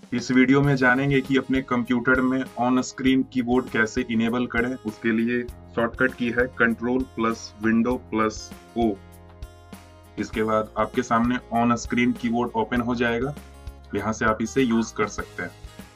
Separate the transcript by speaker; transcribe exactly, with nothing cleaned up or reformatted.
Speaker 1: इस वीडियो में जानेंगे कि अपने कंप्यूटर में ऑन स्क्रीन कीबोर्ड कैसे इनेबल करें। उसके लिए शॉर्टकट की है control plus window plus O. इसके बाद आपके सामने ऑन स्क्रीन कीबोर्ड ओपन हो जाएगा। यहाँ से आप इसे यूज कर सकते हैं।